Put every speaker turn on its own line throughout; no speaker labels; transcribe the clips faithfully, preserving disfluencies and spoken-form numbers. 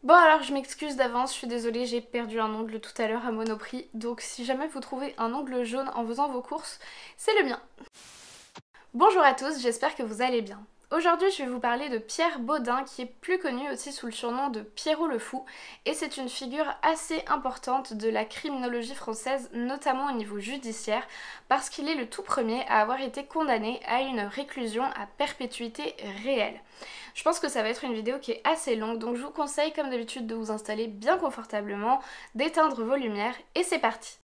Bon alors je m'excuse d'avance, je suis désolée, j'ai perdu un ongle tout à l'heure à Monoprix, donc si jamais vous trouvez un ongle jaune en faisant vos courses, c'est le mien. Bonjour à tous, j'espère que vous allez bien. Aujourd'hui je vais vous parler de Pierre Baudin qui est plus connu aussi sous le surnom de Pierrot le Fou et c'est une figure assez importante de la criminologie française, notamment au niveau judiciaire, parce qu'il est le tout premier à avoir été condamné à une réclusion à perpétuité réelle. Je pense que ça va être une vidéo qui est assez longue, donc je vous conseille comme d'habitude de vous installer bien confortablement, d'éteindre vos lumières et c'est parti!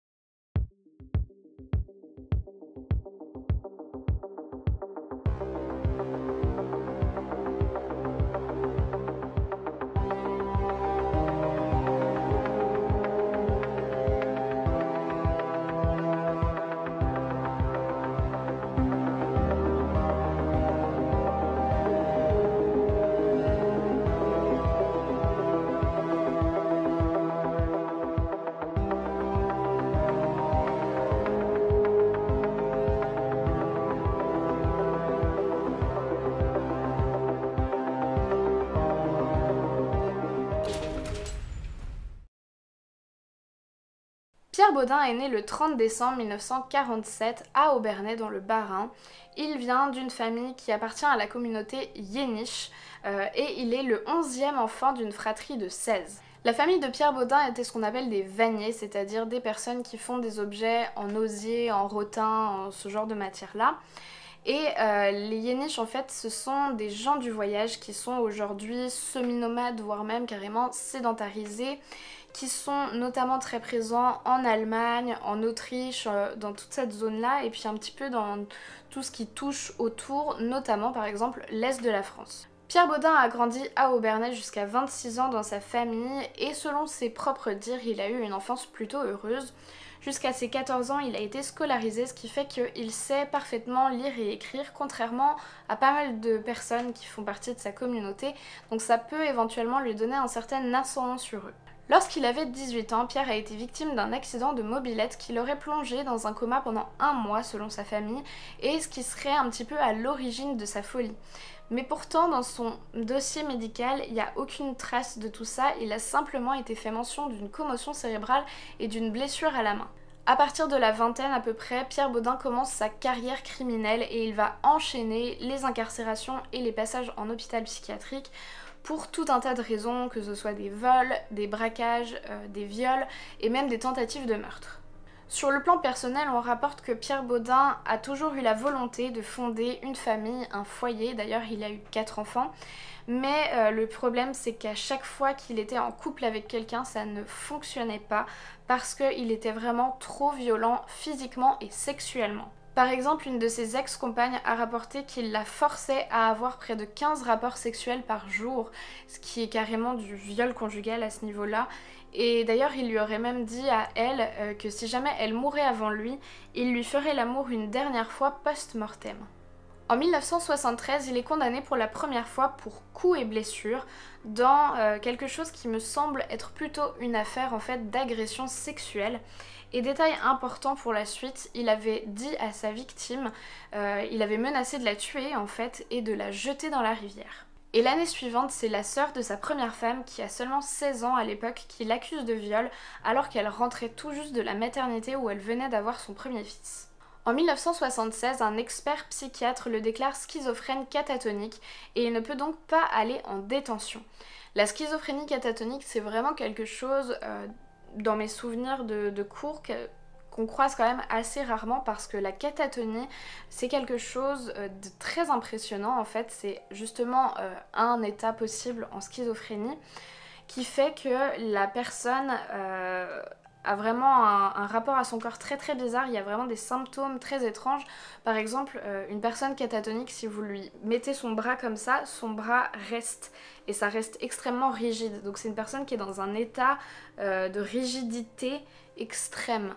Pierre Baudin est né le trente décembre mille neuf cent quarante-sept à Obernai dans le Bas-Rhin. Il vient d'une famille qui appartient à la communauté yéniche euh, et il est le onzième enfant d'une fratrie de seize. La famille de Pierre Baudin était ce qu'on appelle des vanniers, c'est-à-dire des personnes qui font des objets en osier, en rotin, en ce genre de matière-là. Et euh, les yéniches en fait ce sont des gens du voyage qui sont aujourd'hui semi-nomades voire même carrément sédentarisés, qui sont notamment très présents en Allemagne, en Autriche, euh, dans toute cette zone-là et puis un petit peu dans tout ce qui touche autour, notamment par exemple l'Est de la France. Pierre Baudin a grandi à Obernai jusqu'à vingt-six ans dans sa famille et selon ses propres dires, il a eu une enfance plutôt heureuse. Jusqu'à ses quatorze ans, il a été scolarisé, ce qui fait qu'il sait parfaitement lire et écrire, contrairement à pas mal de personnes qui font partie de sa communauté, donc ça peut éventuellement lui donner un certain ascendant sur eux. Lorsqu'il avait dix-huit ans, Pierre a été victime d'un accident de mobilette qui l'aurait plongé dans un coma pendant un mois selon sa famille, et ce qui serait un petit peu à l'origine de sa folie. Mais pourtant, dans son dossier médical, il n'y a aucune trace de tout ça, il a simplement été fait mention d'une commotion cérébrale et d'une blessure à la main. À partir de la vingtaine à peu près, Pierre Baudin commence sa carrière criminelle et il va enchaîner les incarcérations et les passages en hôpital psychiatrique pour tout un tas de raisons, que ce soit des vols, des braquages, euh, des viols et même des tentatives de meurtre. Sur le plan personnel, on rapporte que Pierre Baudin a toujours eu la volonté de fonder une famille, un foyer, d'ailleurs il a eu quatre enfants, mais euh, le problème c'est qu'à chaque fois qu'il était en couple avec quelqu'un, ça ne fonctionnait pas parce qu'il était vraiment trop violent physiquement et sexuellement. Par exemple, une de ses ex-compagnes a rapporté qu'il la forçait à avoir près de quinze rapports sexuels par jour, ce qui est carrément du viol conjugal à ce niveau-là. Et d'ailleurs, il lui aurait même dit à elle euh, que si jamais elle mourait avant lui, il lui ferait l'amour une dernière fois post-mortem. En mille neuf cent soixante-treize, il est condamné pour la première fois pour coups et blessures dans euh, quelque chose qui me semble être plutôt une affaire en fait d'agression sexuelle. Et détail important pour la suite, il avait dit à sa victime, euh, il avait menacé de la tuer en fait et de la jeter dans la rivière. Et l'année suivante, c'est la sœur de sa première femme, qui a seulement seize ans à l'époque, qui l'accuse de viol alors qu'elle rentrait tout juste de la maternité où elle venait d'avoir son premier fils. En mille neuf cent soixante-seize, un expert psychiatre le déclare schizophrène catatonique et il ne peut donc pas aller en détention. La schizophrénie catatonique, c'est vraiment quelque chose, euh, dans mes souvenirs de, de cours, que, qu'on croise quand même assez rarement parce que la catatonie c'est quelque chose de très impressionnant en fait, c'est justement euh, un état possible en schizophrénie qui fait que la personne euh, a vraiment un, un rapport à son corps très très bizarre, il y a vraiment des symptômes très étranges. Par exemple, euh, une personne catatonique, si vous lui mettez son bras comme ça, son bras reste et ça reste extrêmement rigide, donc c'est une personne qui est dans un état euh, de rigidité extrême.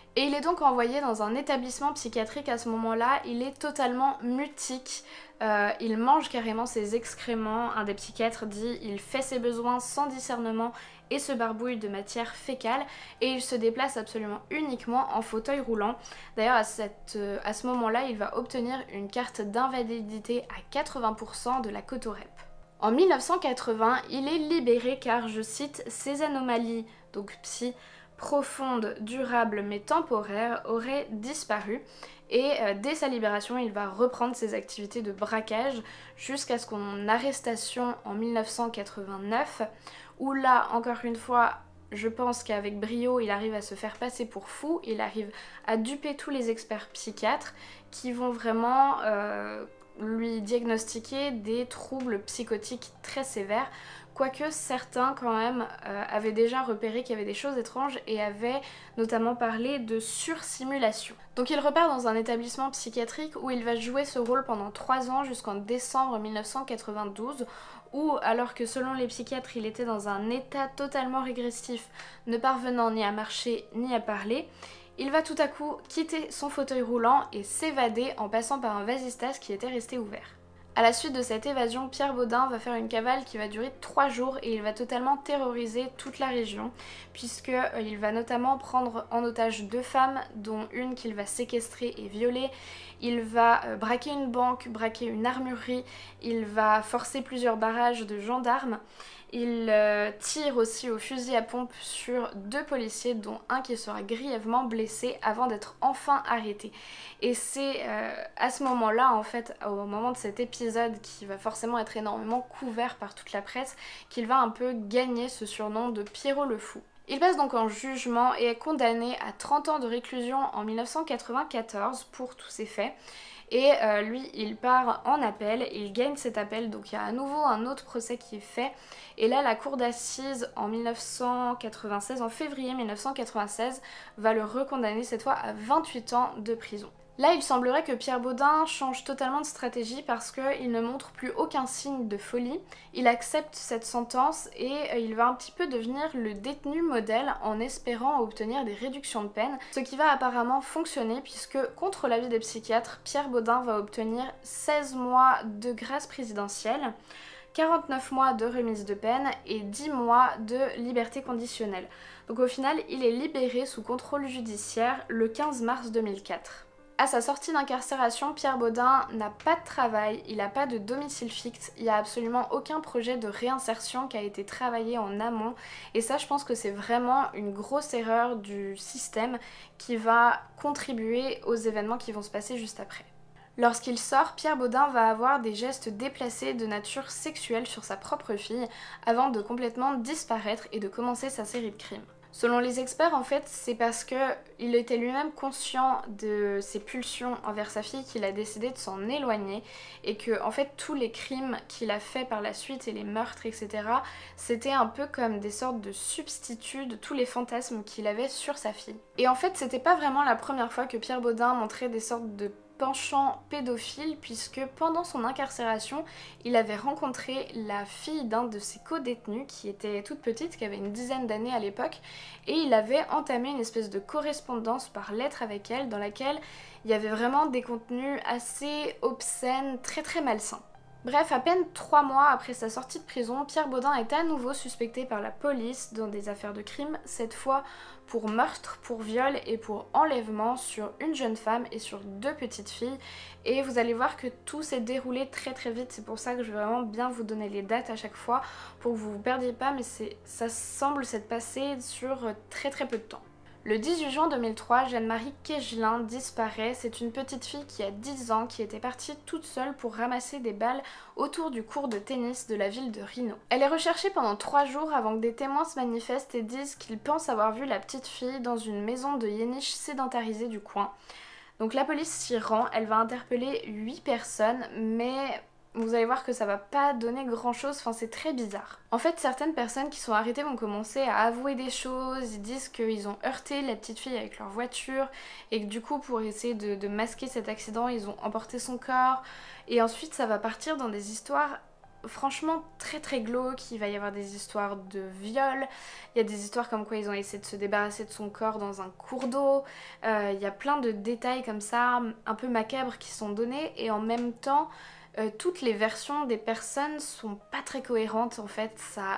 Et il est donc envoyé dans un établissement psychiatrique à ce moment-là. Il est totalement mutique, euh, il mange carrément ses excréments. Un des psychiatres dit il fait ses besoins sans discernement et se barbouille de matière fécale, et il se déplace absolument uniquement en fauteuil roulant. D'ailleurs à, cette, euh, à ce moment-là, il va obtenir une carte d'invalidité à quatre-vingts pour cent de la Cotorep. En mille neuf cent quatre-vingts, il est libéré car, je cite, ses anomalies, donc psy, profondes, durables mais temporaires, auraient disparu. Et euh, dès sa libération, il va reprendre ses activités de braquage jusqu'à son arrestation en mille neuf cent quatre-vingt-neuf, où là, encore une fois, je pense qu'avec brio, il arrive à se faire passer pour fou, il arrive à duper tous les experts psychiatres qui vont vraiment euh, lui diagnostiquer des troubles psychotiques très sévères, quoique certains quand même euh, avaient déjà repéré qu'il y avait des choses étranges et avaient notamment parlé de sursimulation. Donc il repart dans un établissement psychiatrique où il va jouer ce rôle pendant trois ans jusqu'en décembre mille neuf cent quatre-vingt-douze, où alors que selon les psychiatres il était dans un état totalement régressif, ne parvenant ni à marcher ni à parler, il va tout à coup quitter son fauteuil roulant et s'évader en passant par un vasistas qui était resté ouvert. À la suite de cette évasion, Pierre Baudin va faire une cavale qui va durer trois jours et il va totalement terroriser toute la région, puisqu'il va notamment prendre en otage deux femmes, dont une qu'il va séquestrer et violer. Il va braquer une banque, braquer une armurerie, il va forcer plusieurs barrages de gendarmes. Il euh, tire aussi au fusil à pompe sur deux policiers, dont un qui sera grièvement blessé avant d'être enfin arrêté. Et c'est euh, à ce moment-là, en fait, au moment de cet épisode qui va forcément être énormément couvert par toute la presse, qu'il va un peu gagner ce surnom de Pierrot le Fou. Il passe donc en jugement et est condamné à trente ans de réclusion en mille neuf cent quatre-vingt-quatorze pour tous ces faits. Et euh, lui, il part en appel, il gagne cet appel, donc il y a à nouveau un autre procès qui est fait. Et là, la cour d'assises en mille neuf cent quatre-vingt-seize, en février mille neuf cent quatre-vingt-seize, va le recondamner cette fois à vingt-huit ans de prison. Là, il semblerait que Pierre Baudin change totalement de stratégie parce qu'il ne montre plus aucun signe de folie. Il accepte cette sentence et il va un petit peu devenir le détenu modèle en espérant obtenir des réductions de peine. Ce qui va apparemment fonctionner puisque, contre l'avis des psychiatres, Pierre Baudin va obtenir seize mois de grâce présidentielle, quarante-neuf mois de remise de peine et dix mois de liberté conditionnelle. Donc au final, il est libéré sous contrôle judiciaire le quinze mars deux mille quatre. À sa sortie d'incarcération, Pierre Baudin n'a pas de travail, il n'a pas de domicile fixe, il n'y a absolument aucun projet de réinsertion qui a été travaillé en amont. Et ça, je pense que c'est vraiment une grosse erreur du système qui va contribuer aux événements qui vont se passer juste après. Lorsqu'il sort, Pierre Baudin va avoir des gestes déplacés de nature sexuelle sur sa propre fille avant de complètement disparaître et de commencer sa série de crimes. Selon les experts, en fait, c'est parce qu'il était lui-même conscient de ses pulsions envers sa fille qu'il a décidé de s'en éloigner et que, en fait, tous les crimes qu'il a fait par la suite et les meurtres, et cetera, c'était un peu comme des sortes de substituts de tous les fantasmes qu'il avait sur sa fille. Et en fait, c'était pas vraiment la première fois que Pierre Baudin montrait des sortes de penchant pédophile puisque pendant son incarcération, il avait rencontré la fille d'un de ses co-détenus qui était toute petite, qui avait une dizaine d'années à l'époque, et il avait entamé une espèce de correspondance par lettre avec elle dans laquelle il y avait vraiment des contenus assez obscènes, très très malsains. Bref, à peine trois mois après sa sortie de prison, Pierre Baudin est à nouveau suspecté par la police dans des affaires de crime, cette fois pour meurtre, pour viol et pour enlèvement sur une jeune femme et sur deux petites filles. Et vous allez voir que tout s'est déroulé très très vite, c'est pour ça que je vais vraiment bien vous donner les dates à chaque fois pour que vous vous perdiez pas, mais ça semble s'être passé sur très très peu de temps. Le dix-huit juin deux mille trois, Jeanne-Marie Quégelin disparaît. C'est une petite fille qui a dix ans qui était partie toute seule pour ramasser des balles autour du court de tennis de la ville de Rino. Elle est recherchée pendant trois jours avant que des témoins se manifestent et disent qu'ils pensent avoir vu la petite fille dans une maison de Yéniche sédentarisée du coin. Donc la police s'y rend, elle va interpeller huit personnes, mais vous allez voir que ça va pas donner grand chose, enfin c'est très bizarre. En fait, certaines personnes qui sont arrêtées vont commencer à avouer des choses, ils disent qu'ils ont heurté la petite fille avec leur voiture et que du coup pour essayer de, de masquer cet accident, ils ont emporté son corps. Et ensuite ça va partir dans des histoires franchement très très glauques. Il va y avoir des histoires de viol, il y a des histoires comme quoi ils ont essayé de se débarrasser de son corps dans un cours d'eau, euh, il y a plein de détails comme ça, un peu macabres qui sont donnés et en même temps euh, toutes les versions des personnes sont pas très cohérentes en fait, ça...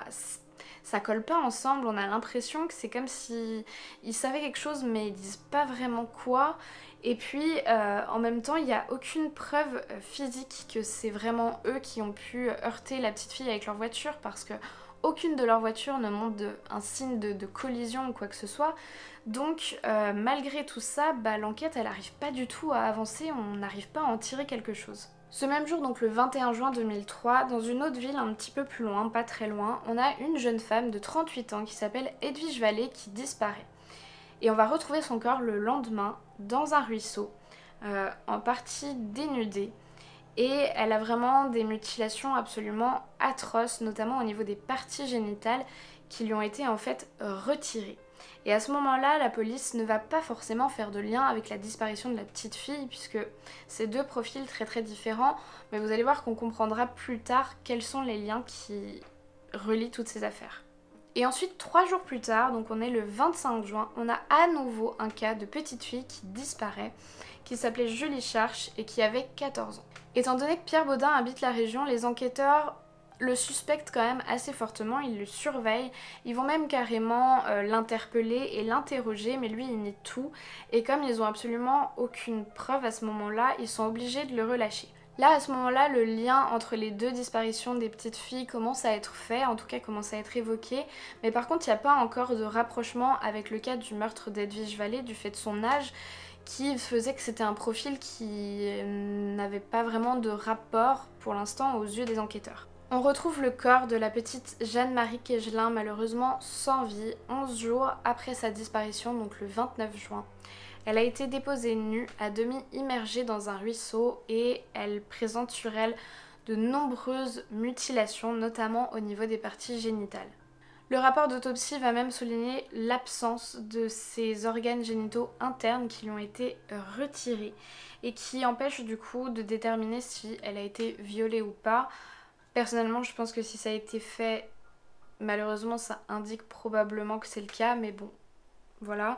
ça colle pas ensemble, on a l'impression que c'est comme si ils savaient quelque chose mais ils disent pas vraiment quoi. Et puis euh, en même temps il n'y a aucune preuve physique que c'est vraiment eux qui ont pu heurter la petite fille avec leur voiture, parce que aucune de leurs voitures ne montre de, un signe de, de collision ou quoi que ce soit. Donc euh, malgré tout ça, bah, l'enquête elle arrive pas du tout à avancer, on n'arrive pas à en tirer quelque chose. Ce même jour, donc le vingt et un juin deux mille trois, dans une autre ville un petit peu plus loin, pas très loin, on a une jeune femme de trente-huit ans qui s'appelle Edwige Vallée qui disparaît. Et on va retrouver son corps le lendemain dans un ruisseau, euh, en partie dénudée. Et elle a vraiment des mutilations absolument atroces, notamment au niveau des parties génitales qui lui ont été en fait retirées. Et à ce moment-là, la police ne va pas forcément faire de lien avec la disparition de la petite fille, puisque c'est deux profils très très différents, mais vous allez voir qu'on comprendra plus tard quels sont les liens qui relient toutes ces affaires. Et ensuite, trois jours plus tard, donc on est le vingt-cinq juin, on a à nouveau un cas de petite fille qui disparaît, qui s'appelait Julie Charche et qui avait quatorze ans. Étant donné que Pierre Baudin habite la région, les enquêteurs le suspectent quand même assez fortement, ils le surveillent, ils vont même carrément euh, l'interpeller et l'interroger, mais lui il nie tout, et comme ils ont absolument aucune preuve à ce moment-là, ils sont obligés de le relâcher. Là à ce moment-là, le lien entre les deux disparitions des petites filles commence à être fait, en tout cas commence à être évoqué, mais par contre il n'y a pas encore de rapprochement avec le cas du meurtre d'Edwige Vallée du fait de son âge, qui faisait que c'était un profil qui n'avait pas vraiment de rapport pour l'instant aux yeux des enquêteurs. On retrouve le corps de la petite Jeanne-Marie Quégelin, malheureusement sans vie, onze jours après sa disparition, donc le vingt-neuf juin. Elle a été déposée nue, à demi immergée dans un ruisseau, et elle présente sur elle de nombreuses mutilations, notamment au niveau des parties génitales. Le rapport d'autopsie va même souligner l'absence de ses organes génitaux internes qui lui ont été retirés et qui empêchent du coup de déterminer si elle a été violée ou pas. Personnellement, je pense que si ça a été fait, malheureusement, ça indique probablement que c'est le cas, mais bon, voilà.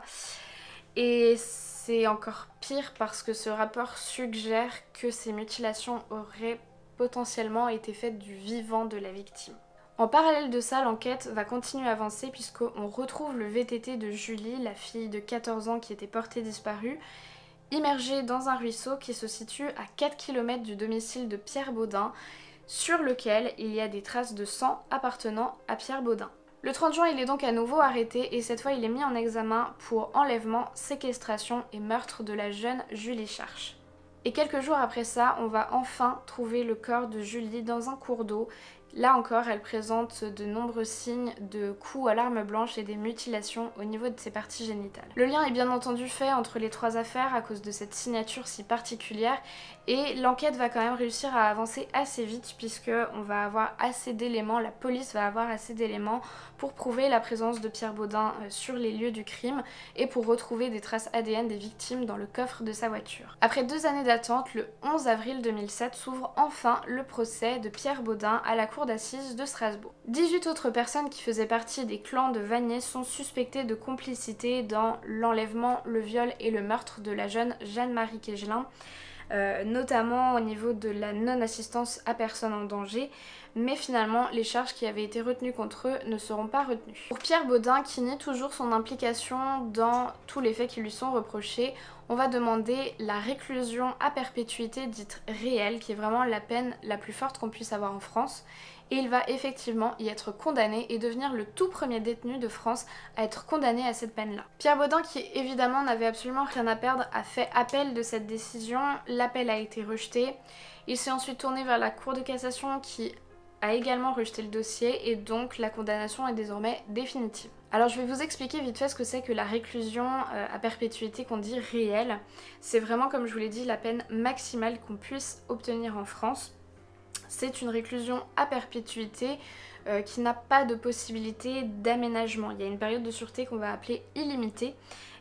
Et c'est encore pire parce que ce rapport suggère que ces mutilations auraient potentiellement été faites du vivant de la victime. En parallèle de ça, l'enquête va continuer à avancer puisqu'on retrouve le V T T de Julie, la fille de quatorze ans qui était portée disparue, immergée dans un ruisseau qui se situe à quatre kilomètres du domicile de Pierre Baudin, sur lequel il y a des traces de sang appartenant à Pierre Baudin. Le trente juin, il est donc à nouveau arrêté et cette fois il est mis en examen pour enlèvement, séquestration et meurtre de la jeune Julie Charche. Et quelques jours après ça, on va enfin trouver le corps de Julie dans un cours d'eau. Là encore, elle présente de nombreux signes de coups à l'arme blanche et des mutilations au niveau de ses parties génitales. Le lien est bien entendu fait entre les trois affaires à cause de cette signature si particulière et l'enquête va quand même réussir à avancer assez vite puisque on va avoir assez d'éléments, la police va avoir assez d'éléments pour prouver la présence de Pierre Baudin sur les lieux du crime et pour retrouver des traces A D N des victimes dans le coffre de sa voiture. Après deux années d'attente, le onze avril deux mille sept s'ouvre enfin le procès de Pierre Baudin à la cour d'assises de Strasbourg. dix-huit autres personnes qui faisaient partie des clans de Vanier sont suspectées de complicité dans l'enlèvement, le viol et le meurtre de la jeune Jeanne-Marie Quégelin, euh, notamment au niveau de la non-assistance à personne en danger, mais finalement les charges qui avaient été retenues contre eux ne seront pas retenues. Pour Pierre Baudin, qui nie toujours son implication dans tous les faits qui lui sont reprochés, on va demander la réclusion à perpétuité dite réelle, qui est vraiment la peine la plus forte qu'on puisse avoir en France. Et il va effectivement y être condamné et devenir le tout premier détenu de France à être condamné à cette peine-là. Pierre Baudin, qui évidemment n'avait absolument rien à perdre, a fait appel de cette décision. L'appel a été rejeté. Il s'est ensuite tourné vers la Cour de cassation qui a également rejeté le dossier et donc la condamnation est désormais définitive. Alors je vais vous expliquer vite fait ce que c'est que la réclusion euh, à perpétuité qu'on dit réelle. C'est vraiment, comme je vous l'ai dit, la peine maximale qu'on puisse obtenir en France. C'est une réclusion à perpétuité euh, qui n'a pas de possibilité d'aménagement. Il y a une période de sûreté qu'on va appeler illimitée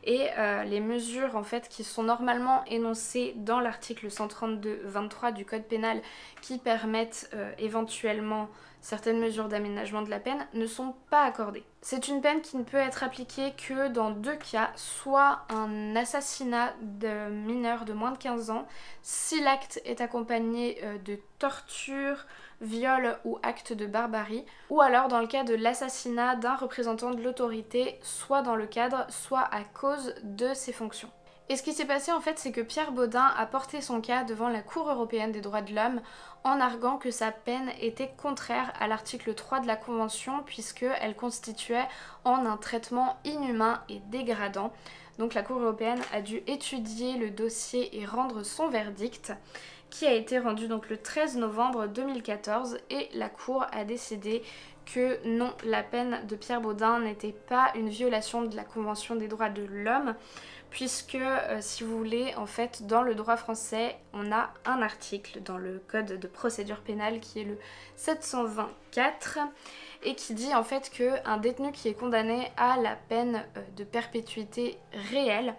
et euh, les mesures en fait qui sont normalement énoncées dans l'article cent trente-deux vingt-trois du code pénal qui permettent euh, éventuellement certaines mesures d'aménagement de la peine ne sont pas accordées. C'est une peine qui ne peut être appliquée que dans deux cas, soit un assassinat de mineur de moins de quinze ans, si l'acte est accompagné de torture, viol ou acte de barbarie, ou alors dans le cas de l'assassinat d'un représentant de l'autorité, soit dans le cadre, soit à cause de ses fonctions. Et ce qui s'est passé en fait, c'est que Pierre Baudin a porté son cas devant la Cour européenne des droits de l'homme en arguant que sa peine était contraire à l'article trois de la Convention puisqu'elle constituait en un traitement inhumain et dégradant. Donc la Cour européenne a dû étudier le dossier et rendre son verdict qui a été rendu donc le treize novembre deux mille quatorze et la Cour a décidé que non, la peine de Pierre Baudin n'était pas une violation de la Convention des droits de l'homme puisque euh, si vous voulez, en fait, dans le droit français, on a un article dans le code de procédure pénale qui est le sept cent vingt-quatre et qui dit en fait qu'un détenu qui est condamné à la peine euh, de perpétuité réelle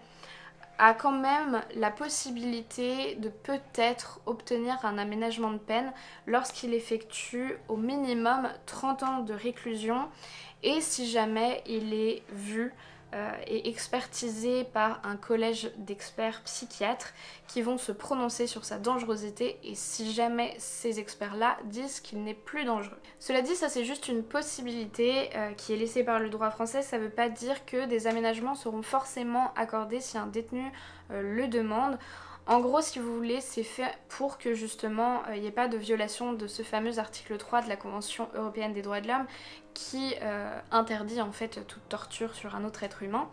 a quand même la possibilité de peut-être obtenir un aménagement de peine lorsqu'il effectue au minimum trente ans de réclusion et si jamais il est vu euh, et expertisé par un collège d'experts psychiatres qui vont se prononcer sur sa dangerosité et si jamais ces experts-là disent qu'il n'est plus dangereux. Cela dit, ça c'est juste une possibilité euh, qui est laissée par le droit français, ça ne veut pas dire que des aménagements seront forcément accordés si un détenu euh, le demande. En gros, si vous voulez, c'est fait pour que justement il euh, n'y ait pas de violation de ce fameux article trois de la Convention européenne des droits de l'homme qui euh, interdit en fait toute torture sur un autre être humain.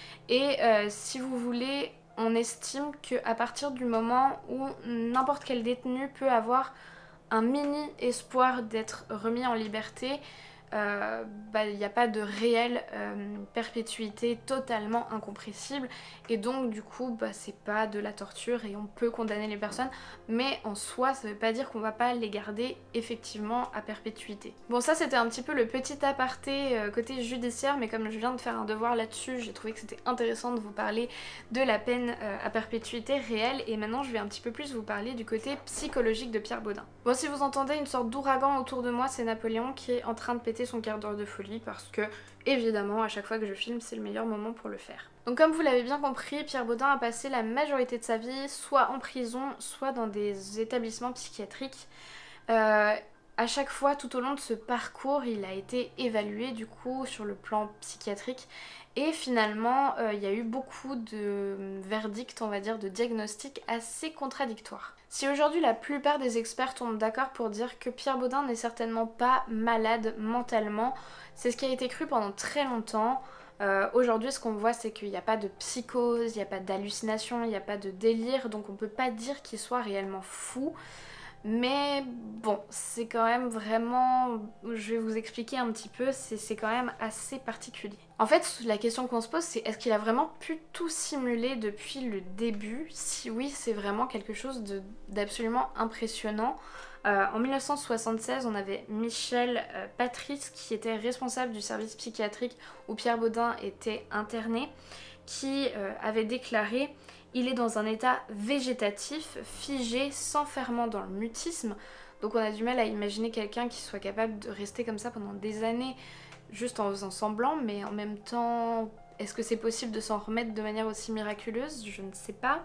Et euh, si vous voulez, on estime qu'à partir du moment où n'importe quel détenu peut avoir un mini espoir d'être remis en liberté, euh, bah, il n'y a pas de réelle euh, perpétuité totalement incompressible et donc du coup bah, c'est pas de la torture et on peut condamner les personnes mais en soi ça veut pas dire qu'on va pas les garder effectivement à perpétuité. Bon, ça c'était un petit peu le petit aparté euh, côté judiciaire, mais comme je viens de faire un devoir là-dessus, j'ai trouvé que c'était intéressant de vous parler de la peine euh, à perpétuité réelle et maintenant je vais un petit peu plus vous parler du côté psychologique de Pierre Baudin. Bon, si vous entendez une sorte d'ouragan autour de moi, c'est Napoléon qui est en train de péter son quart d'heure de folie parce que évidemment à chaque fois que je filme c'est le meilleur moment pour le faire. Donc comme vous l'avez bien compris, Pierre Baudin a passé la majorité de sa vie soit en prison, soit dans des établissements psychiatriques. Euh, à chaque fois tout au long de ce parcours il a été évalué du coup sur le plan psychiatrique et finalement euh, il y a eu beaucoup de verdicts, on va dire, de diagnostics assez contradictoires. Si aujourd'hui la plupart des experts tombent d'accord pour dire que Pierre Baudin n'est certainement pas malade mentalement, c'est ce qui a été cru pendant très longtemps. Euh, aujourd'hui ce qu'on voit c'est qu'il n'y a pas de psychose, il n'y a pas d'hallucination, il n'y a pas de délire, donc on peut pas dire qu'il soit réellement fou. Mais bon, c'est quand même vraiment, je vais vous expliquer un petit peu, c'est quand même assez particulier. En fait, la question qu'on se pose, c'est est-ce qu'il a vraiment pu tout simuler depuis le début? Si oui, c'est vraiment quelque chose d'absolument impressionnant. Euh, en mille neuf cent soixante-seize, on avait Michel euh, Patrice qui était responsable du service psychiatrique où Pierre Baudin était interné, qui euh, avait déclaré: il est dans un état végétatif, figé, s'enfermant dans le mutisme. Donc on a du mal à imaginer quelqu'un qui soit capable de rester comme ça pendant des années juste en faisant semblant, mais en même temps, est-ce que c'est possible de s'en remettre de manière aussi miraculeuse? Je ne sais pas.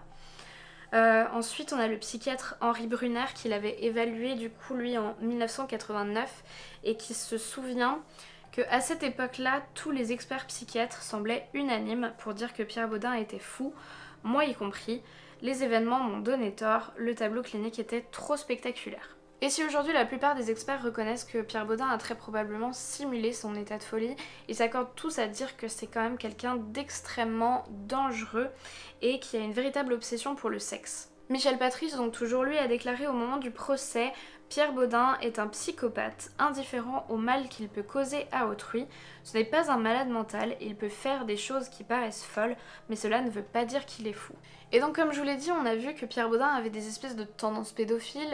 Euh, ensuite on a le psychiatre Henri Brunner qui l'avait évalué du coup lui en mille neuf cent quatre-vingt-neuf et qui se souvient qu'à cette époque-là, tous les experts psychiatres semblaient unanimes pour dire que Pierre Baudin était fou, moi y compris. Les événements m'ont donné tort, le tableau clinique était trop spectaculaire. Et si aujourd'hui la plupart des experts reconnaissent que Pierre Baudin a très probablement simulé son état de folie, ils s'accordent tous à dire que c'est quand même quelqu'un d'extrêmement dangereux et qui a une véritable obsession pour le sexe. Michel Patrice, donc toujours lui, a déclaré au moment du procès: Pierre Baudin est un psychopathe, indifférent au mal qu'il peut causer à autrui. Ce n'est pas un malade mental, il peut faire des choses qui paraissent folles, mais cela ne veut pas dire qu'il est fou. Et donc comme je vous l'ai dit, on a vu que Pierre Baudin avait des espèces de tendances pédophiles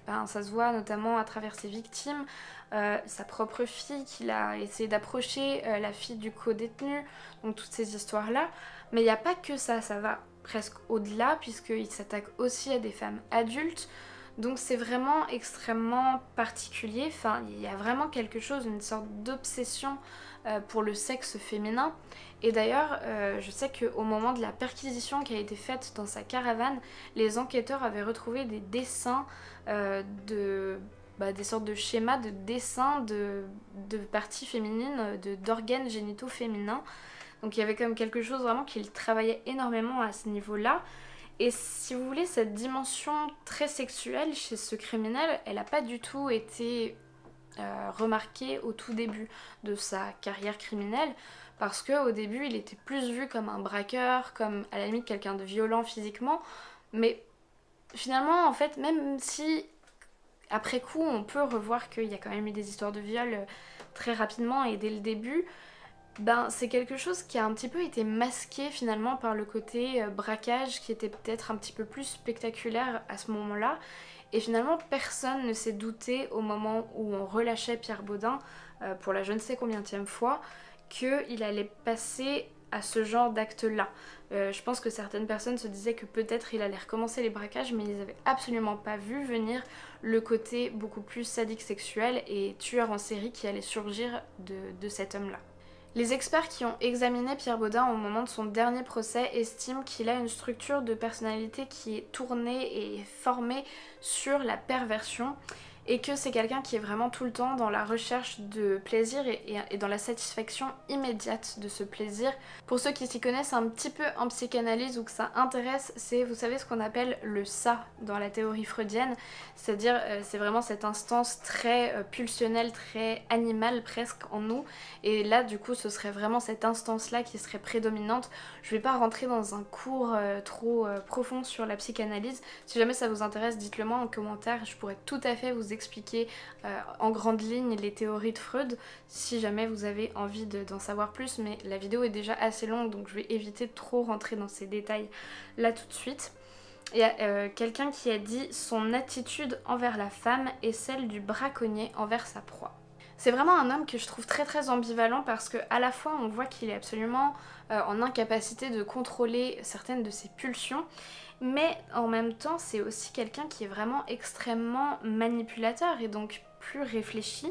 ben, ça se voit notamment à travers ses victimes, euh, sa propre fille qu'il a essayé d'approcher, euh, la fille du co-détenu, donc toutes ces histoires-là. Mais il n'y a pas que ça, ça va presque au-delà puisqu'il s'attaque aussi à des femmes adultes. Donc c'est vraiment extrêmement particulier, enfin il y a vraiment quelque chose, une sorte d'obsession euh, pour le sexe féminin. Et d'ailleurs, euh, je sais qu'au moment de la perquisition qui a été faite dans sa caravane, les enquêteurs avaient retrouvé des dessins, euh, de, bah, des sortes de schémas de dessins de, de parties féminines, de, d'organes génitaux féminins. Donc il y avait comme quelque chose vraiment qu'il travaillait énormément à ce niveau-là. Et si vous voulez, cette dimension très sexuelle chez ce criminel, elle n'a pas du tout été euh, remarquée au tout début de sa carrière criminelle, parce qu'au début, il était plus vu comme un braqueur, comme à la limite quelqu'un de violent physiquement, mais finalement, en fait, même si après coup, on peut revoir qu'il y a quand même eu des histoires de viol très rapidement et dès le début, ben, c'est quelque chose qui a un petit peu été masqué finalement par le côté euh, braquage qui était peut-être un petit peu plus spectaculaire à ce moment-là. Et finalement, personne ne s'est douté au moment où on relâchait Pierre Baudin, euh, pour la je ne sais combienième fois, qu'il allait passer à ce genre d'acte-là. Euh, je pense que certaines personnes se disaient que peut-être il allait recommencer les braquages, mais ils n'avaient absolument pas vu venir le côté beaucoup plus sadique sexuel et tueur en série qui allait surgir de, de cet homme-là. Les experts qui ont examiné Pierre Baudin au moment de son dernier procès estiment qu'il a une structure de personnalité qui est tournée et formée sur la perversion et que c'est quelqu'un qui est vraiment tout le temps dans la recherche de plaisir et, et, et dans la satisfaction immédiate de ce plaisir. Pour ceux qui s'y connaissent un petit peu en psychanalyse ou que ça intéresse, c'est, vous savez, ce qu'on appelle le ça dans la théorie freudienne, c'est-à-dire euh, c'est vraiment cette instance très euh, pulsionnelle, très animale presque en nous, et là du coup ce serait vraiment cette instance-là qui serait prédominante. Je vais pas rentrer dans un cours euh, trop euh, profond sur la psychanalyse, si jamais ça vous intéresse dites-le moi en commentaire, je pourrais tout à fait vous expliquer euh, en grandes lignes les théories de Freud si jamais vous avez envie de, d'en savoir plus, mais la vidéo est déjà assez longue donc je vais éviter de trop rentrer dans ces détails là tout de suite. Il y a euh, quelqu'un qui a dit « Son attitude envers la femme est celle du braconnier envers sa proie ». C'est vraiment un homme que je trouve très très ambivalent parce que à la fois on voit qu'il est absolument euh, en incapacité de contrôler certaines de ses pulsions, mais en même temps c'est aussi quelqu'un qui est vraiment extrêmement manipulateur et donc plus réfléchi.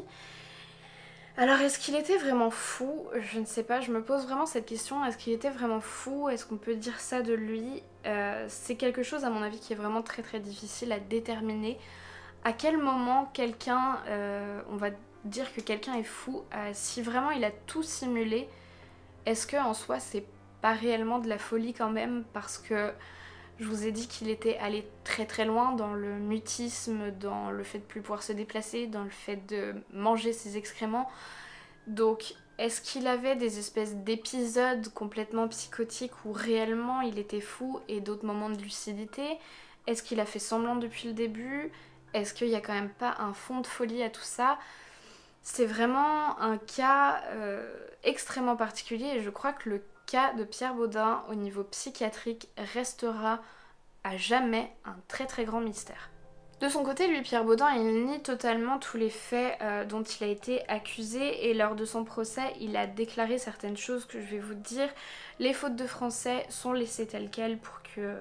Alors est-ce qu'il était vraiment fou? Je ne sais pas, je me pose vraiment cette question, est-ce qu'il était vraiment fou? Est-ce qu'on peut dire ça de lui? euh, C'est quelque chose à mon avis qui est vraiment très très difficile à déterminer. À quel moment quelqu'un, euh, on va dire que quelqu'un est fou, euh, si vraiment il a tout simulé, est-ce que en soi c'est pas réellement de la folie quand même? Parce que je vous ai dit qu'il était allé très très loin dans le mutisme, dans le fait de plus pouvoir se déplacer, dans le fait de manger ses excréments. Donc est-ce qu'il avait des espèces d'épisodes complètement psychotiques où réellement il était fou et d'autres moments de lucidité? Est-ce qu'il a fait semblant depuis le début? Est-ce qu'il n'y a quand même pas un fond de folie à tout ça? C'est vraiment un cas euh, extrêmement particulier et je crois que le cas de Pierre Baudin au niveau psychiatrique restera à jamais un très très grand mystère. De son côté, lui, Pierre Baudin, il nie totalement tous les faits euh, dont il a été accusé et lors de son procès, il a déclaré certaines choses que je vais vous dire. Les fautes de français sont laissées telles quelles pour que...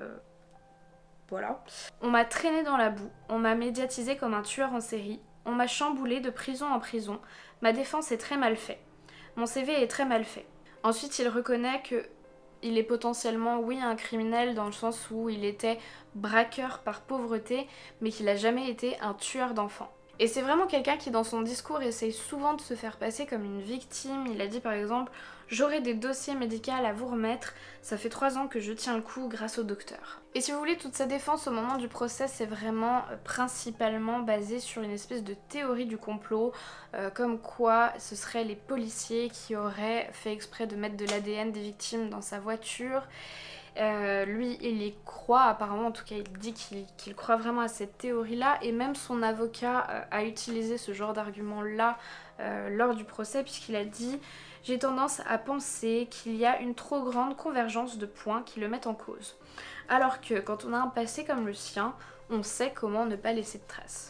Voilà. On m'a traîné dans la boue, on m'a médiatisé comme un tueur en série, on m'a chamboulé de prison en prison, ma défense est très mal faite, mon C V est très mal fait. Ensuite, il reconnaît que il est potentiellement, oui, un criminel dans le sens où il était braqueur par pauvreté, mais qu'il n'a jamais été un tueur d'enfants. Et c'est vraiment quelqu'un qui dans son discours essaye souvent de se faire passer comme une victime. Il a dit par exemple « J'aurai des dossiers médicaux à vous remettre, ça fait trois ans que je tiens le coup grâce au docteur ». Et si vous voulez, toute sa défense au moment du procès, c'est vraiment euh, principalement basé sur une espèce de théorie du complot, euh, comme quoi ce seraient les policiers qui auraient fait exprès de mettre de l'A D N des victimes dans sa voiture. Euh, lui il y croit apparemment, en tout cas il dit qu'il qu'il croit vraiment à cette théorie là et même son avocat euh, a utilisé ce genre d'argument là euh, lors du procès puisqu'il a dit « J'ai tendance à penser qu'il y a une trop grande convergence de points qui le mettent en cause. Alors que quand on a un passé comme le sien, on sait comment ne pas laisser de traces. »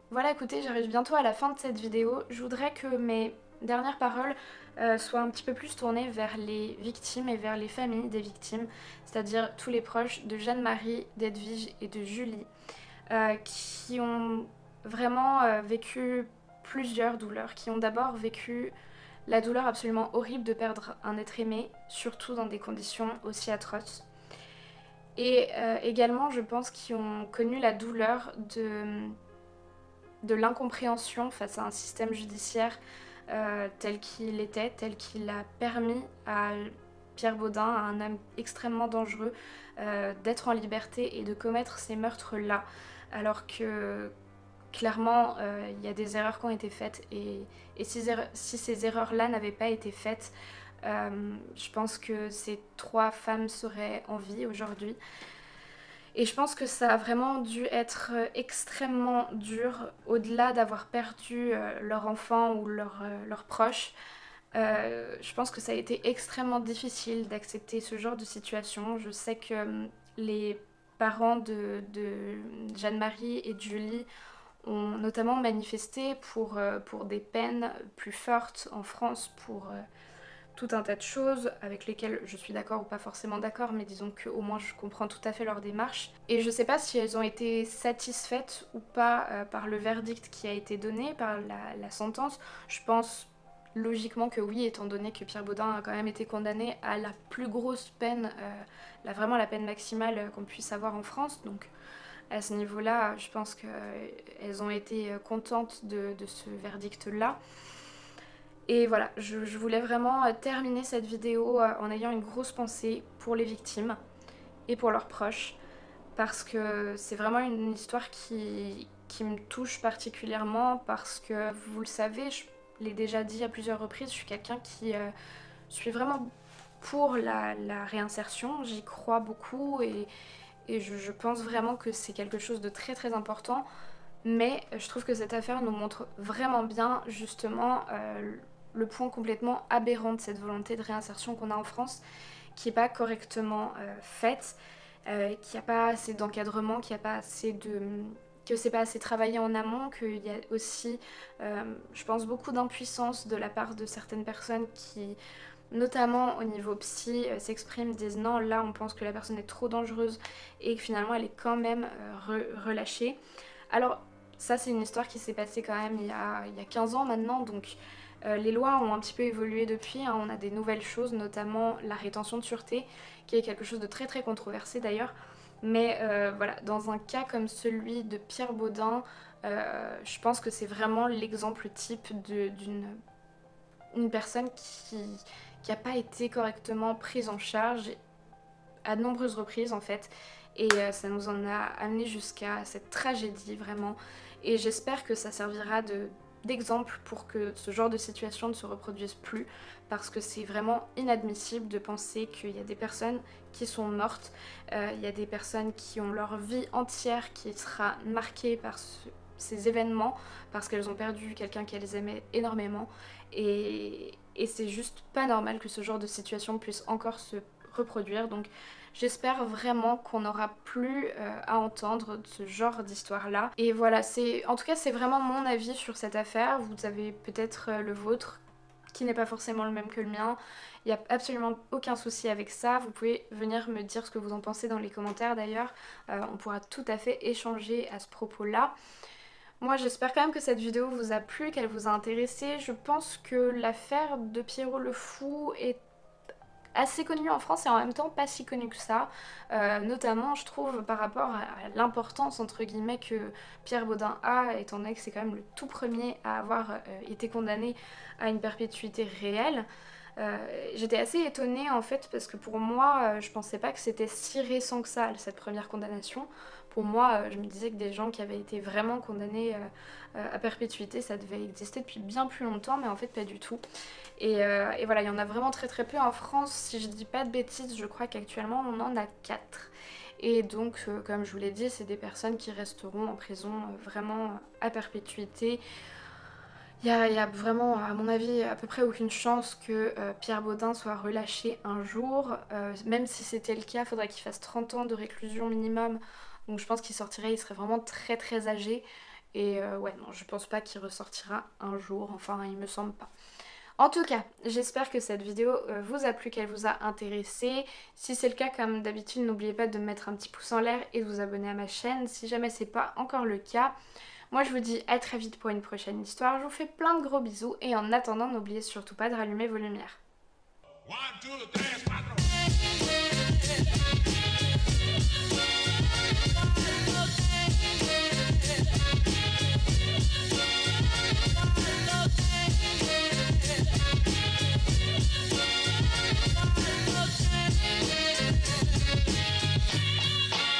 Voilà, écoutez, j'arrive bientôt à la fin de cette vidéo. Je voudrais que mes dernières paroles euh, soient un petit peu plus tournées vers les victimes et vers les familles des victimes, c'est-à-dire tous les proches de Jeanne-Marie, d'Edwige et de Julie, euh, qui ont vraiment euh, vécu plusieurs douleurs, qui ont d'abord vécu la douleur absolument horrible de perdre un être aimé, surtout dans des conditions aussi atroces. Et euh, également, je pense qu'ils ont connu la douleur de de l'incompréhension face à un système judiciaire euh, tel qu'il était, tel qu'il a permis à Pierre Baudin, à un homme extrêmement dangereux, euh, d'être en liberté et de commettre ces meurtres-là, alors que clairement euh, il y a des erreurs qui ont été faites et, et si, si ces erreurs-là n'avaient pas été faites, euh, je pense que ces trois femmes seraient en vie aujourd'hui. Et je pense que ça a vraiment dû être extrêmement dur, au-delà d'avoir perdu euh, leur enfant ou leur, euh, leurs proches. Euh, je pense que ça a été extrêmement difficile d'accepter ce genre de situation. Je sais que euh, les parents de, de Jeanne-Marie et de Julie ont notamment manifesté pour, euh, pour des peines plus fortes en France, pour... Euh, tout un tas de choses avec lesquelles je suis d'accord ou pas forcément d'accord, mais disons qu'au moins je comprends tout à fait leur démarche. Et je sais pas si elles ont été satisfaites ou pas euh, par le verdict qui a été donné, par la, la sentence. Je pense logiquement que oui, étant donné que Pierre Baudin a quand même été condamné à la plus grosse peine, euh, la, vraiment la peine maximale qu'on puisse avoir en France. Donc à ce niveau-là, je pense qu'elles ont été contentes de, de ce verdict-là. Et voilà, je, je voulais vraiment terminer cette vidéo en ayant une grosse pensée pour les victimes et pour leurs proches, parce que c'est vraiment une histoire qui, qui me touche particulièrement, parce que vous le savez, je l'ai déjà dit à plusieurs reprises, je suis quelqu'un qui euh, suis vraiment pour la, la réinsertion, j'y crois beaucoup et, et je, je pense vraiment que c'est quelque chose de très très important. Mais je trouve que cette affaire nous montre vraiment bien justement euh, le point complètement aberrant de cette volonté de réinsertion qu'on a en France, qui n'est pas correctement euh, faite, euh, qu'il n'y a pas assez d'encadrement, qu'il n'y a pas assez de... que c'est pas assez travaillé en amont, qu'il y a aussi, euh, je pense, beaucoup d'impuissance de la part de certaines personnes qui, notamment au niveau psy, euh, s'expriment, disent non, là on pense que la personne est trop dangereuse et que finalement elle est quand même euh, re relâchée. Alors ça c'est une histoire qui s'est passée quand même il y a, il y a quinze ans maintenant, donc euh, les lois ont un petit peu évolué depuis, hein. On a des nouvelles choses, notamment la rétention de sûreté, qui est quelque chose de très très controversé d'ailleurs. Mais euh, voilà, dans un cas comme celui de Pierre Baudin, euh, je pense que c'est vraiment l'exemple type d'une une personne qui n'a pas été correctement prise en charge à de nombreuses reprises en fait. Et euh, ça nous en a amené jusqu'à cette tragédie vraiment. Et j'espère que ça servira de d'exemple pour que ce genre de situation ne se reproduise plus, parce que c'est vraiment inadmissible de penser qu'il y a des personnes qui sont mortes, euh, il y a des personnes qui ont leur vie entière qui sera marquée par ce, ces événements, parce qu'elles ont perdu quelqu'un qu'elles aimaient énormément, et, et c'est juste pas normal que ce genre de situation puisse encore se reproduire. Donc j'espère vraiment qu'on n'aura plus euh, à entendre ce genre d'histoire là. Et voilà, c'est en tout cas c'est vraiment mon avis sur cette affaire. Vous avez peut-être euh, le vôtre qui n'est pas forcément le même que le mien. Il n'y a absolument aucun souci avec ça. Vous pouvez venir me dire ce que vous en pensez dans les commentaires d'ailleurs. Euh, on pourra tout à fait échanger à ce propos là. Moi j'espère quand même que cette vidéo vous a plu, qu'elle vous a intéressé. Je pense que l'affaire de Pierrot le Fou est assez connu en France et en même temps pas si connu que ça, euh, notamment je trouve par rapport à l'importance entre guillemets que Pierre Baudin a, étant donné que c'est quand même le tout premier à avoir euh, été condamné à une perpétuité réelle. Euh, J'étais assez étonnée en fait, parce que pour moi euh, je pensais pas que c'était si récent que ça, cette première condamnation. Pour moi euh, je me disais que des gens qui avaient été vraiment condamnés euh, euh, à perpétuité, ça devait exister depuis bien plus longtemps, mais en fait pas du tout. Et, euh, et voilà, il y en a vraiment très très peu en France. Si je dis pas de bêtises, je crois qu'actuellement on en a quatre. Et donc euh, comme je vous l'ai dit, c'est des personnes qui resteront en prison euh, vraiment à perpétuité. Il y, y a vraiment, à mon avis, à peu près aucune chance que euh, Pierre Baudin soit relâché un jour. Euh, même si c'était le cas, il faudrait qu'il fasse trente ans de réclusion minimum. Donc je pense qu'il sortirait, il serait vraiment très très âgé. Et euh, ouais, non, je pense pas qu'il ressortira un jour, enfin il me semble pas. En tout cas, j'espère que cette vidéo euh, vous a plu, qu'elle vous a intéressé. Si c'est le cas, comme d'habitude, n'oubliez pas de mettre un petit pouce en l'air et de vous abonner à ma chaîne si jamais c'est pas encore le cas. Moi je vous dis à très vite pour une prochaine histoire, je vous fais plein de gros bisous et en attendant n'oubliez surtout pas de rallumer vos lumières. One, two, three,